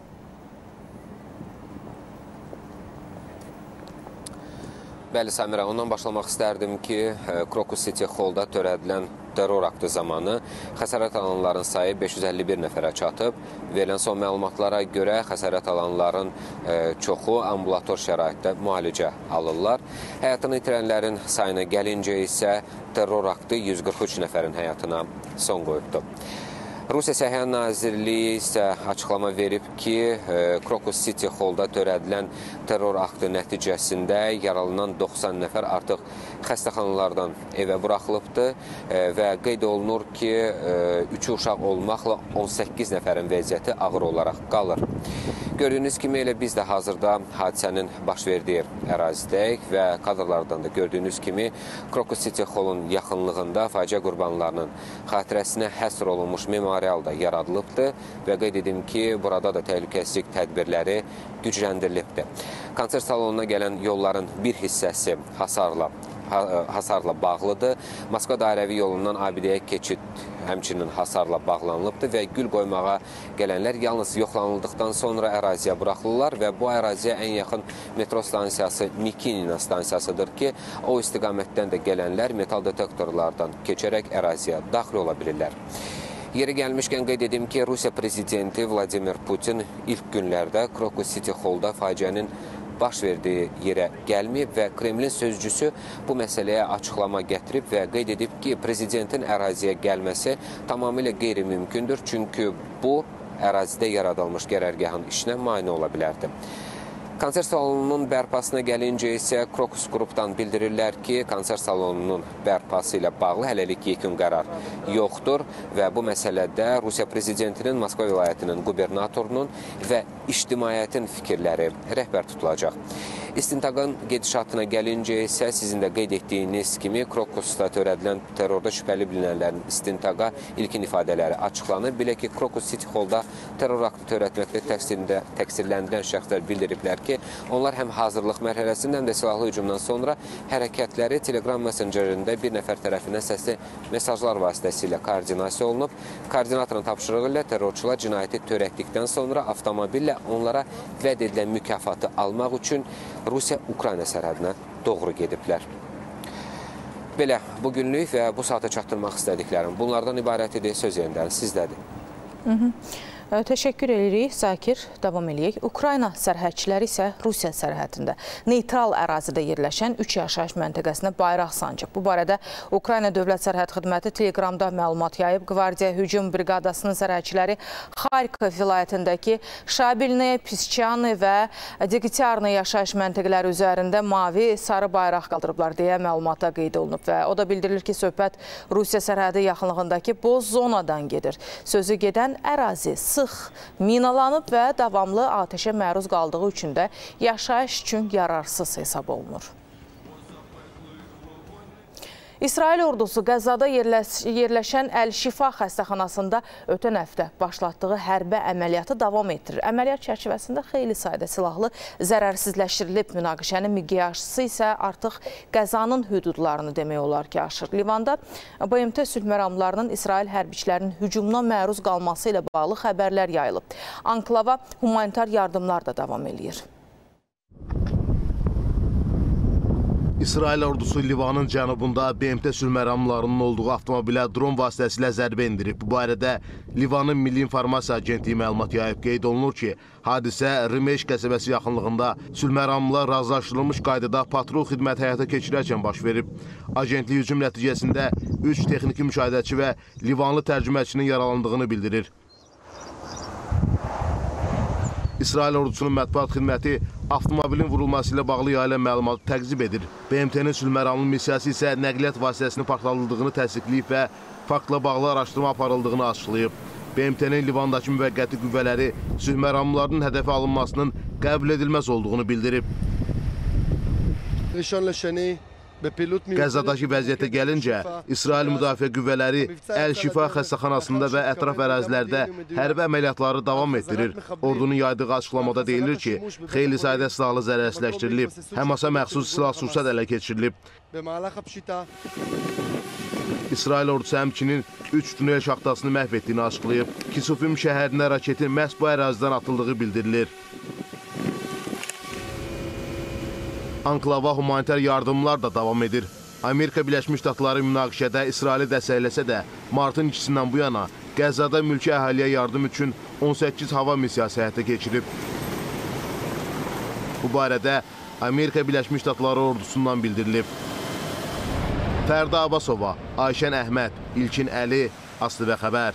Bəli, Səmirə, ondan başlamaq istərdim ki, Krokus City Hall'da törədilən terror aktı zamanı xəsarət alanların sayı beş yüz əlli bir nəfərə çatıb. Verilən son məlumatlara görə xəsarət alanların çoxu ambulator şəraitdə müalicə alırlar. Həyatını itirənlərin sayına gəlincə isə terror aktı yüz qırx üç nəfərin həyatına son qoyubdur. Rusiya Səhiyyə Nazirliyi isə açıqlama verib ki, Krokus City Hall'da törədilən terror aktı nəticəsində yaralanan doxsan nəfər artıq xəstəxanalardan evə buraxılıbdır və qeyd olunur ki, üç uşaq olmaqla on səkkiz nəfərin vəziyyəti ağır olaraq qalır. Gördüyünüz kimi elə biz də hazırda hadisənin baş verdiyi ərazidəyik və kadrlardan da gördüyünüz kimi Krokus City Hall'un yaxınlığında faciə qurbanlarının xatirəsinə həsr olunmuş memorial da yaradılıbdır və qeyd edim ki, burada da təhlükəsizlik tədbirləri gücləndirilibdir. Konsert salonuna gələn yolların bir hissəsi hasarla hasarla bağlıdır. Moskva dairəvi yolundan Abidəyə keçid həmçinin hasarla bağlanılıbdır və gül qoymağa gələnlər yalnız yoxlanıldıqdan sonra əraziyə buraxılırlar və bu əraziyə ən yaxın metro stansiyası Mikinina stansiyasıdır ki, o istiqamətdən də gələnlər metal detektorlardan keçərək əraziyə daxil ola bilirlər. Yeri gəlmişkən qeyd edim ki, Rusiya prezidenti Vladimir Putin ilk günlərdə Krokus City Hall'da faciənin baş verdiyi yerə gəlməyib və Kremlin sözcüsü bu məsələyə açıqlama gətirib və qeyd edib ki, prezidentin əraziyə gəlməsi tamamilə qeyri-mümkündür, çünki bu ərazidə yaradılmış qərargahın işinə mane ola bilərdi. Konsert salonunun bərpasına gəlincə isə Krokus qrupdan bildirirlər ki, konsert salonunun bərpası ilə bağlı hələlik yekun qərar yoxdur və bu məsələdə Rusiya prezidentinin, Moskva vilayətinin qubernatorunun və ictimaiyyətin fikirləri rəhbər tutulacaq. İstintaqın gedişatına gəlincə isə sizin də qeyd etdiyiniz kimi Krokusda törədilən terrorda şübhəli bilinənlərin istintaqa ilkin ifadələri açıqlanır. Belə ki, Krokus City Hall'da terror aktı törətməkdə təqsirləndirilən şəxslər bildiriblər ki, onlar həm hazırlıq mərhələsində, həm də silahlı hücumdan sonra hərəkətləri Telegram messengerində bir nəfər tərəfindən səsli mesajlar vasitəsilə koordinasiya olunub. Koordinatorun tapşırığı ilə terrorçular cinayəti törətdikdən sonra avtomobillə onlara vəd edilən mükafatı almaq üçün Rusiya-Ukrayna sərhədinə doğru gediblər. Belə, bugünlük və bu saata çatdırmaq istədiklərim bunlardan ibarət idi. Söz yenidən sizdədir. Hı -hı. Təşəkkür edirik, Zakir. Davam edək. Ukrayna sərhədçiləri isə Rusiya sərhədində neytral ərazidə yerləşən üç yaşayış məntəqəsinə bayraq sancıb. Bu barədə Ukrayna Dövlət Sərhəd Xidməti Telegramda məlumat yayıb. Qvardiya Hücum Briqadasının sərhədçiləri Xarkov vilayətindəki Şabilni, Pischani və Degityarni yaşayış məntəqələri üzərində mavi, sarı bayraq qaldırıblar deyə məlumatda qeyd olunub və o da bildirilir ki, söhbət Rusiya sərhədi yaxınlığındakı boz zonadan gedir. Sözü gedən ərazi sıx minalanıb və davamlı atəşə məruz qaldığı üçün də yaşayış üçün yararsız hesab olunur. İsrail ordusu Qəzzada yerləşən Əl-Şifa xəstəxanasında ötən həftə başlatdığı hərbi əməliyyatı davam etdirir. Əməliyyat çərçivəsində xeyli sayda silahlı zərərsizləşdirilib. Münaqişənin miqyası isə artıq Qəzzanın hüdudlarını demək olar ki, aşır. Livanda B M T sülh məramlarının İsrail hərbiçilərinin hücumuna məruz qalması ilə bağlı xəbərlər yayılıb. Anklava humanitar yardımlar da davam edir. İsrail ordusu Livanın cənubunda B M T sülh məramlarının olduğu avtomobilə dron vasitəsilə zərbə indirib. Bu barədə Livanın Milli İnformasiya Agentliyi məlumat yayıb. Qeyd olunur ki, hadisə Rimeş qəsəbəsi yaxınlığında sülh məramla razılaşdırılmış qaydada patrul xidməti həyata keçirərkən baş verib. Agentlik hücum nəticəsində üç texniki müşahidəçi və Livanlı tərcüməçinin yaralandığını bildirir. İsrail ordusunun mətbuat xidməti avtomobilin vurulması ilə bağlı yayılan məlumatı təqzib edir. B M T'nin sülh məramlı missiyası isə nəqliyyat vasitəsinin partladıldığını təsdiqləyib və faktla bağlı araşdırma aparıldığını açıqlayıb. B M T'nin Livandakı müvəqqəti qüvvələri sülh məramlılarının hədəfə alınmasının qəbul edilməz olduğunu bildirib. Qəzzadakı vəziyyətə gəlincə, İsrail Müdafiə Qüvvələri Əl-Şifa xəstəxanasında və ətraf ərazilərdə hərbi əməliyyatları davam etdirir. Ordunun yaydığı açıqlamada deyilir ki, xeyli sayda silahlı zərərsizləşdirilib, Həmasa məxsus silah-sursat ələ keçirilib. İsrail ordusu həmçinin üç tunel şaxtasını məhv etdiyini açıqlayıb. Kisufim şəhərinə raketin məhz bu ərazidən atıldığı bildirilir. Anklava humanitar yardımlar da davam edir. Amerika Birləşmiş Ştatları münaqişədə İsraili dəstəkləsə də, martın ikisindən bu yana Qəzzada mülki əhaliyə yardım üçün on səkkiz hava missiyası həyata keçirib. Bu barədə Amerika Birləşmiş Ştatları ordusundan bildirilib. Fərda Abbasova, Ayşən Əhməd, İlkin Əli, ASTV xəbər.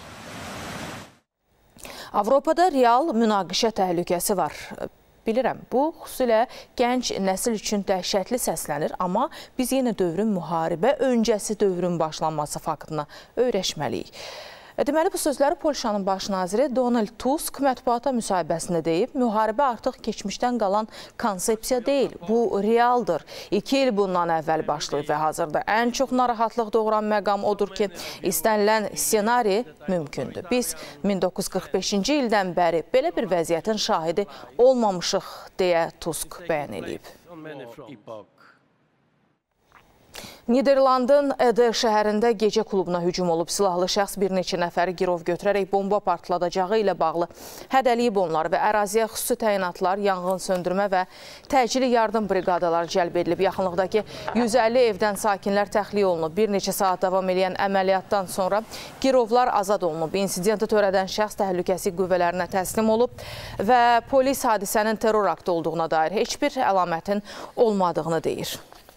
Avropada real münaqişə təhlükəsi var. Bilirəm, bu xüsusilə gənc nəsil üçün dəhşətli səslənir, amma biz yenə dövrün müharibə öncəsi dövrün başlanması faktına öyrəşməliyik. Deməli, bu sözləri Polşanın baş naziri Donald Tusk mətbuata müsahibəsində deyib, müharibə artıq keçmişdən qalan konsepsiya deyil, bu realdır. İki il bundan əvvəl başlayıb və hazırda ən çox narahatlıq doğuran məqam odur ki, istənilən ssenari mümkündür. Biz min doqquz yüz qırx beşinci ildən bəri belə bir vəziyyətin şahidi olmamışıq, deyə Tusk bəyan edib. Niderlandın Ede şəhərində gecə klubuna hücum olub. Silahlı şəxs bir neçə nəfəri girov götürərək bomba partladacağı ilə bağlı hədəliyib onlar və əraziyə xüsusi təyinatlar, yanğın söndürmə və təcili yardım briqadaları cəlb edilib. Yaxınlıqdakı yüz əlli evdən sakinlər təxliyə olunub. Bir neçə saat davam edən əməliyyatdan sonra girovlar azad olunub. İnsidenti törədən şəxs təhlükəsizlik qüvvələrinə təslim olub və polis hadisənin terror aktı olduğuna dair heç bir əlamətin olmadığını deyir.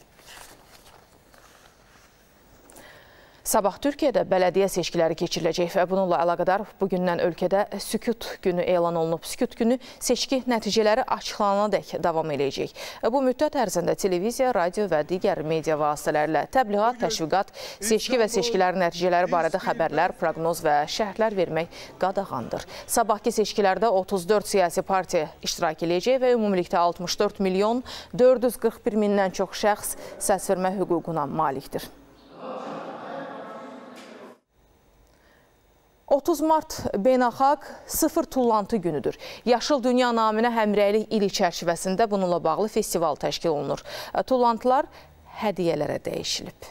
Sabah Türkiyədə bələdiyyə seçkiləri keçiriləcək və bununla əlaqədar bugündən ölkədə sükut günü elan olunub. Sükut günü seçki nəticələri açıqlananadək davam edəcək. Bu müddət ərzində televiziya, radio və digər media vasitələrlə təbliğat, təşviqat, seçki və seçkilərin nəticələri barədə xəbərlər, proqnoz və şərhlər vermək qadağandır. Sabahki seçkilərdə otuz dörd siyasi partiya iştirak edəcək və ümumilikdə altmış dörd milyon dörd yüz qırx bir mindən çox şəxs səs vermə hüququna malikdir. otuz mart beynəlxalq sıfır tullantı günüdür. Yaşıl Dünya naminə həmrəylik ili çərçivəsində bununla bağlı festival təşkil olunur. Tullantılar hədiyyələrə dəyişilib.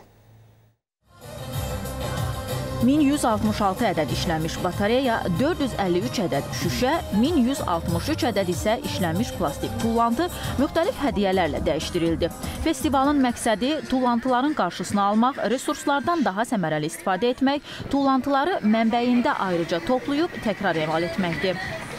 min yüz altmış altı ədəd işlənmiş batareya, dörd yüz əlli üç ədəd şüşə, min yüz altmış üç ədəd isə işlənmiş plastik tullantı müxtəlif hədiyyələrlə dəyişdirildi. Festivalın məqsədi tullantıların qarşısını almaq, resurslardan daha səmərəli istifadə etmək, tullantıları mənbəyində ayrıca toplayıb təkrar emal etməkdir.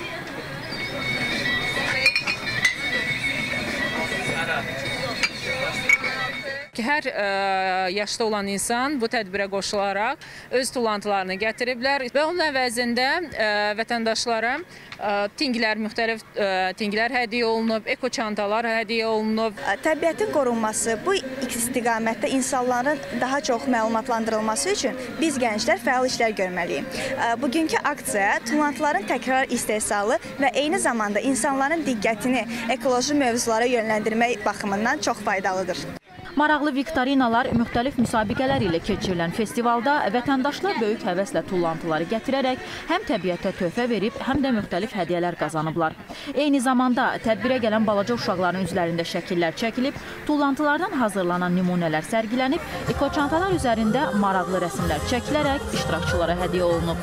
Hər ə, yaşda olan insan bu tədbirə qoşularaq öz tullantılarını gətiriblər və onun əvəzində ə, vətəndaşlara ə, tinglər, müxtəlif ə, tinglər hədiyyə olunub, eko çantalar hədiyyə olunub. Təbiətin qorunması, bu istiqamətdə insanların daha çox məlumatlandırılması üçün biz gənclər fəal işlər görməliyik. Bugünkü aksiya tullantıların təkrar istehsalı və eyni zamanda insanların diqqətini ekoloji mövzulara yönləndirmək baxımından çox faydalıdır. Maraqlı viktorinalar, müxtəlif müsabiqələr ilə keçirilən festivalda vətəndaşlar böyük həvəslə tullantıları gətirərək həm təbiətə töhfə verib, həm də müxtəlif hədiyyələr qazanıblar. Eyni zamanda tədbirə gələn balaca uşaqların üzlərində şəkillər çəkilib, tullantılardan hazırlanan nümunələr sərgilənib, ekoçantalar üzərində maraqlı rəsmlər çəkilərək iştirakçılara hədiyyə olunub.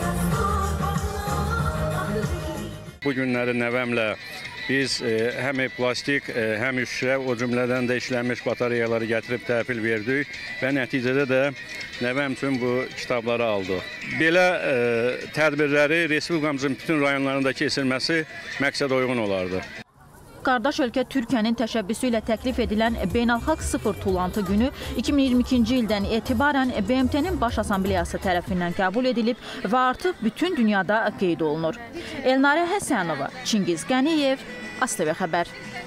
Bu günləri nəvəmlə biz e, həm plastik, e, həm şüşə, o cümlədən də işlənmiş batareyaları gətirib təhvil verdik və nəticədə də nəvəm üçün bu kitabları aldıq. Belə e, tədbirləri Respublikamızın bütün rayonlarında keçirilməsi məqsəd uyğun olardı. Qardaş ölkə Türkiyənin təşəbbüsü ilə təklif edilən Beynəlxalq Sıfır Tullantı günü iki min iyirmi ikinci ildən etibarən B M T-nin Baş Assambleyası tərəfindən qəbul edilib və artıq bütün dünyada qeyd olunur. Elnarə Həsənova, Çingiz Qəniyev, A S T V xəbər.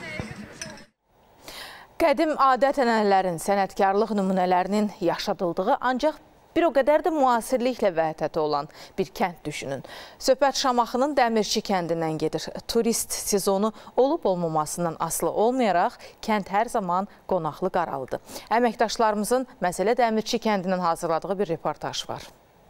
Qədim adət-ənənələrin, sənətkarlıq nümunələrinin yaşadıldığı, ancaq bir o qədər də müasirliklə vəhdəti olan bir kənd düşünün. Söhbət Şamaxının Dəmirçi kəndindən gedir. Turist sezonu olub-olmamasından asılı olmayaraq, kənd hər zaman qonaqlı qaralıdır. Əməkdaşlarımızın məsələ Dəmirçi kəndindən hazırladığı bir reportaj var.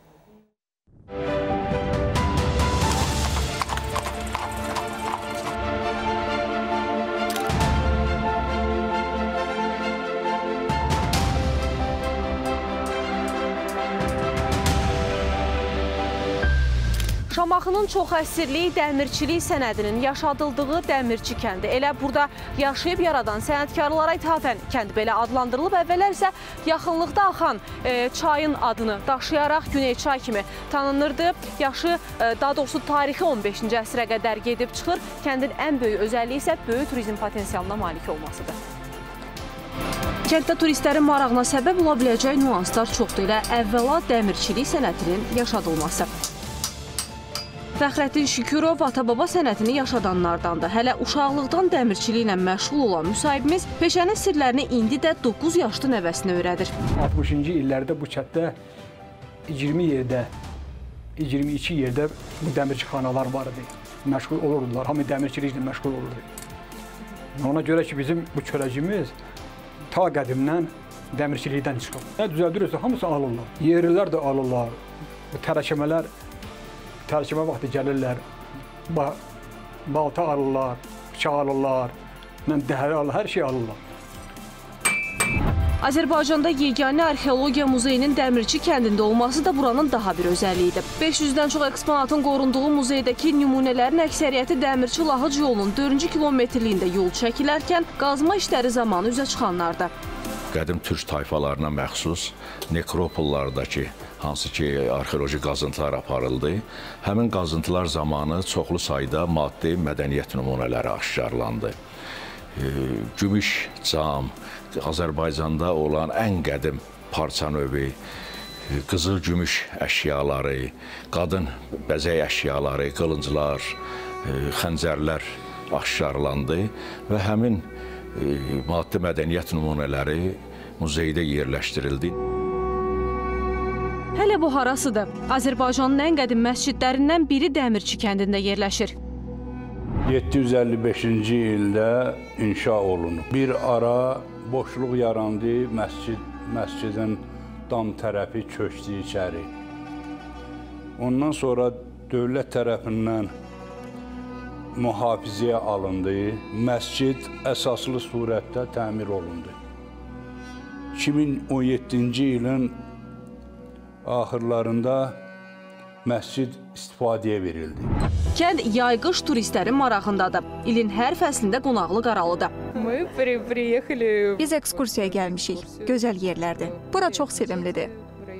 Şamaxının çox əsirlik dəmirçilik sənədinin yaşadıldığı Dəmirçi kəndi. Elə burada yaşayıb yaradan sənətkarlara ithafən kənd belə adlandırılıb. Əvvəllər isə yaxınlıqda axan e, çayın adını daşıyaraq Güney çay kimi tanınırdı. Yaşı, e, daha doğrusu tarixi on beşinci əsrə qədər gedib çıxır. Kəndin ən böyük özəlliyi isə böyük turizm potensialına malik olmasıdır. Kənddə turistlərin marağına səbəb ola biləcək nüanslar çoxdur. Elə əvvəla dəmirçilik sənətinin yaşadılması. Fəxrəddin Şükürov ata-baba sənətini yaşadanlardandır. Hələ uşaqlıqdan dəmirçiliklə məşğul olan müsahibimiz peşənin sirlərini indi də doqquz yaşlı nəvəsinə öyrədir. altmışıncı illərdə bu kənddə iyirmi yerdə, iyirmi iki yerdə bu dəmirçixanalar var idi. Məşğul olurdular, hamı dəmirçiliklə məşğul olurdu. Ona görə ki, bizim bu çörəcimiz ta qədimdən dəmirçilikdən çıxıb. Nə düzəldirsə, hamısı alırlar. Yerlilər də alırlar, bu tərəkəmələr tərkimə vaxtı gəlirlər, ba balta alırlar, bıçaq alırlar, dəhəri alırlar, hər şey alırlar. Azərbaycanda yeganə arxeologiya muzeyinin Dəmirçi kəndində olması da buranın daha bir özəlliyidir. beş yüzdən çox eksponatın qorunduğu muzeydəki nümunələrin əksəriyyəti Dəmirçi-Lahıc yolunun dördüncü kilometrliyində yol çəkilərkən qazma işləri zamanı üzə çıxanlardır. Qədim türk tayfalarına məxsus nekropollardakı hansı ki arxeoloji qazıntılar aparıldı, həmin qazıntılar zamanı çoxlu sayda maddi mədəniyyət nümunələri aşkarlandı. Gümüş cam, Azərbaycanda olan ən qədim parça növü, qızıl gümüş əşyaları, qadın bəzək əşyaları, qılınclar, xəncərlər aşkarlandı və həmin maddi mədəniyyət nümunələri muzeydə yerləşdirildi. Hələ bu harasıdır? Azərbaycanın ən qədim məscidlərindən biri Dəmirçi kəndində yerləşir. yeddi yüz əlli beşinci ildə inşa olunub. Bir ara boşluq yarandı, məscid, məscidin dam tərəfi köçdü içəri. Ondan sonra dövlət tərəfindən mühafizəyə alındı, məscid əsaslı surətdə təmir olundu. iki min on yeddinci ilin axırlarında məscid istifadəyə verildi. Kənd yay-qış turistlərin marağındadır. İlin hər fəslində qonaqlıq aralıdır. Biz ekskursiyaya gəlmişik. Gözəl yerlərdir. Bura çox sevimlidir.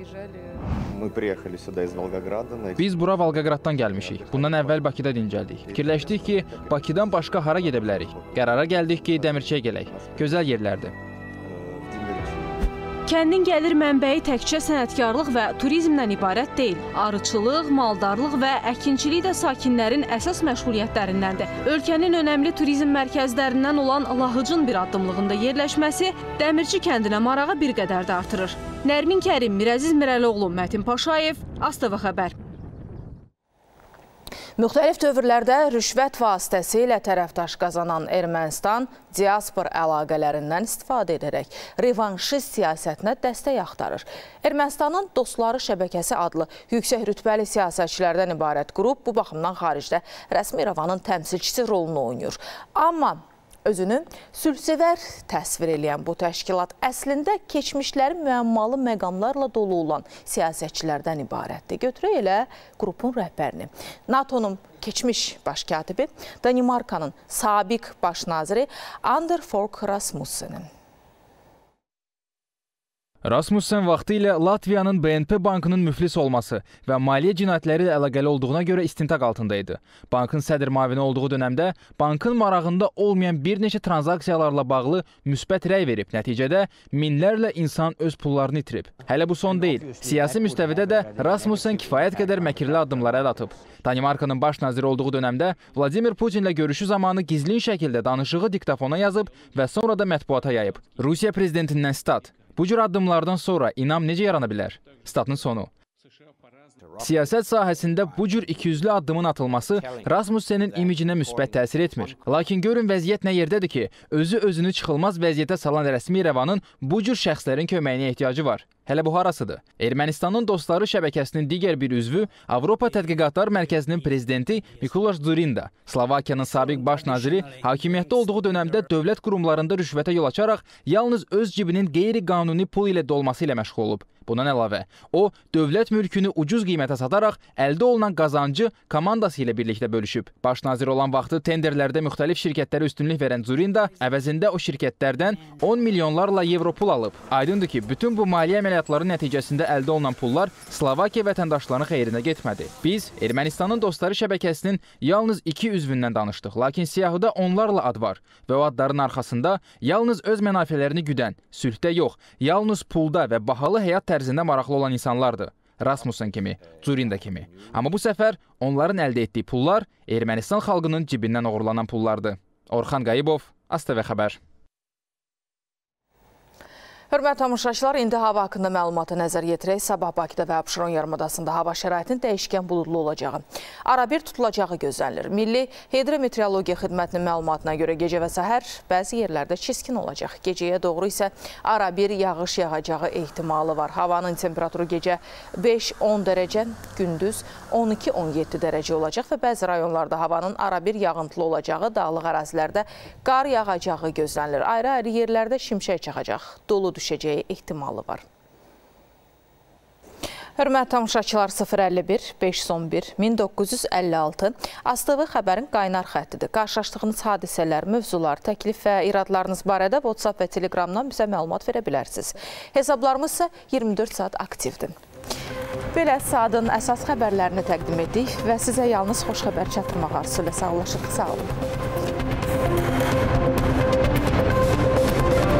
Biz bura Volqograddan gəlmişik. Bundan əvvəl Bakıda dincəldik. Fikirləşdik ki, Bakıdan başqa hara gedə bilərik. Qərara gəldik ki, Dəmirçiyə gələk. Gözəl yerlərdir. Kəndin gəlir mənbəyi təkcə sənətkarlıq və turizmdən ibarət deyil. Arıçılıq, maldarlıq və əkinçilik də sakinlərin əsas məşğuliyyətlərindəndir. Ölkənin önəmli turizm mərkəzlərindən olan Lahıcın bir addımlığında yerləşməsi Dəmirçi kəndinə marağı bir qədər də artırır. Nərmin Kərim, Mirəziz Mirəlioğlu, Mətin Paşayev, A S T V xəbər. Müxtəlif dövrlərdə rüşvət vasitəsilə tərəfdaş qazanan Ermənistan diaspor əlaqələrindən istifadə edərək revanşist siyasətinə dəstək axtarır. Ermənistanın Dostları şəbəkəsi adlı yüksək rütbəli siyasətçilərdən ibarət qrup bu baxımdan xaricdə rəsmi İrəvanın təmsilçisi rolunu oynayır. Amma özünü sülhsevər təsvir edən bu təşkilat əslində keçmişləri müəmmalı məqamlarla dolu olan siyasətçilərdən ibarətdir. Götürək elə qrupun rəhbərini. NATO'nun keçmiş baş katibi, Danimarkanın sabiq baş naziri Anders Fogh Rasmussenin. Rasmussen vaxtı ilə Latviyanın B N P bankının müflis olması və maliyyə cinayətləri ilə əlaqəli olduğuna görə istintaq altındaydı. Bankın sədr müavini olduğu dönəmdə bankın marağında olmayan bir neçə transaksiyalarla bağlı müsbət rəy verib. Nəticədə minlərlə insan öz pullarını itirib. Hələ bu son deyil. Siyasi müstəvidə də Rasmussen kifayət qədər məkirli addımlara əl atıb. Danimarkanın baş naziri olduğu dönəmdə Vladimir Putinlə görüşü zamanı gizlin şəkildə danışığı diktafona yazıb və sonra da mətbuata yayıb. Rusiya prezidentindən stat. Bu cür addımlardan sonra inam necə yarana bilər? Statın sonu. Siyasət sahəsində bu cür ikiyüzlü addımın atılması Rasmussenin imicinə müsbət təsir etmir. Lakin görün vəziyyət nə yerdədir ki, özü özünü çıxılmaz vəziyyətə salan rəsmi İrəvanın bu cür şəxslərin köməyinə ehtiyacı var. Hələ bu harasıdır? Ermənistanın Dostları şəbəkəsinin digər bir üzvü, Avropa Tədqiqatlar Mərkəzinin prezidenti Mikuláš Dzurinda, Slovakiyanın sabiq baş naziri hakimiyyətdə olduğu dönəmdə dövlət qurumlarında rüşvətə yol açaraq yalnız öz cibinin qeyri-qanuni pul ilə dolması ilə məşğul olub. Bundan əlavə, o, dövlət mülkünü ucuz qiymətə sataraq əldə olunan qazancı komandası ilə birlikdə bölüşüb. Baş nazir olan vaxtı tenderlərdə müxtəlif şirkətlərə üstünlük verən Dzurinda əvəzində o şirkətlərdən on milyonlarla evro pul alıb. Aydındır ki, bütün bu maliyyə əməliyyatları nəticəsində əldə olunan pullar Slovakiya vətəndaşlarının xeyrinə getmədi. Biz Ermənistanın Dostları şəbəkəsinin yalnız iki üzvündən danışdıq, lakin siyahıda onlarla ad var və o adların arxasında yalnız öz mənafələrini güdən, sülhdə yox, yalnız pulda və bahalı həyat tərzində maraqlı olan insanlardır. Rasmussen kimi, Dzurinda kimi. Amma bu səfər onların əldə etdiyi pullar Ermənistan xalqının cibindən oğurlanan pullardır. Orxan Qayıbov, A S T V xəbər. Hörmətli tamaşaçılar, indi hava haqqında məlumatı nəzər yetirək. Sabah Bakıda və Abşeron yarımadasında hava şəraitinin dəyişkən buludlu olacağı, arabir tutulacağı gözlənilir. Milli Hidrometeorologiya Xidmətinin məlumatına görə gecə və səhər bəzi yerlərdə çiskin olacaq. Gecəyə doğru isə arabir yağış yağacağı ehtimalı var. Havanın temperaturu gecə beş on dərəcə, gündüz on iki on yeddi dərəcə olacaq və bəzi rayonlarda havanın arabir yağıntılı olacağı, dağlıq ərazilərdə qar yağacağı gözlənilir. Ayrı-ayrı yerlərdə şimşək çaxacaq. Dolu düşəcəyi ehtimalı var. Hörmətli tamaşaçılar, sıfır əlli bir beş yüz on bir min doqquz yüz əlli altı A S T V xəbərin qaynar xəttidir. Qarşılaşdığınız hadisələr, mövzular, təklif və iradlarınız barədə WhatsApp və Telegramdan bizə məlumat verə bilərsiniz. Hesablarımız isə iyirmi dörd saat aktivdir. Belə saatın əsas xəbərlərini təqdim etdik və sizə yalnız xoş xəbər çatdırmaq arzusu ilə sağollaşırıq. Sağ olun.